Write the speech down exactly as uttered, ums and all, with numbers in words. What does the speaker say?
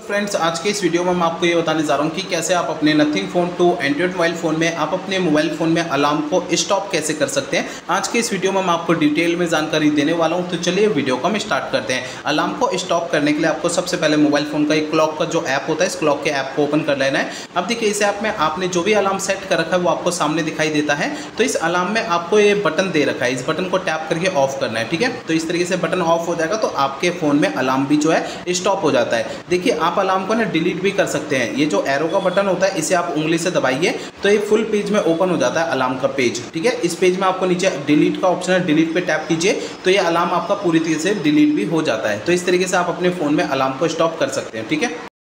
Friends, आज के इस वीडियो में मैं आपको ये बताने जा रहा हूँ कि कैसे आप अपने Nothing phone to Android mobile phone में आप अपने मोबाइल फ़ोन में अलार्म को स्टॉप कैसे कर सकते हैं। आज के इस वीडियो में मैं आपको डिटेल में जानकारी देने वाला हूँ। तो चलिए वीडियो को हम स्टार्ट करते हैं। अलार्म को स्टॉप करने के लिए आपको सबसे पहले मोबाइल फ़ोन का एक क्लॉक का जो ऐप होता है, इस क्लॉक के ऐप को ओपन कर लेना है। अब देखिए, इस ऐप में आपने जो भी अलार्म सेट कर रखा है वो आपको सामने दिखाई देता है। तो इस अलार्म में आपको ये बटन दे रखा है, इस बटन को टैप करके ऑफ करना है। ठीक है, तो इस तरीके से बटन ऑफ हो जाएगा तो आपके फ़ोन में अलार्म भी जो है स्टॉप हो जाता है। देखिए, आप अलार्म को ना डिलीट भी कर सकते हैं। ये जो एरो का बटन होता है इसे आप उंगली से दबाइए तो ये फुल पेज में ओपन हो जाता है अलार्म का पेज। ठीक है, इस पेज में आपको नीचे डिलीट का ऑप्शन है, डिलीट पे टैप कीजिए तो ये अलार्म आपका पूरी तरीके से डिलीट भी हो जाता है। तो इस तरीके से आप अपने फ़ोन में अलार्म को स्टॉप कर सकते हैं। ठीक है।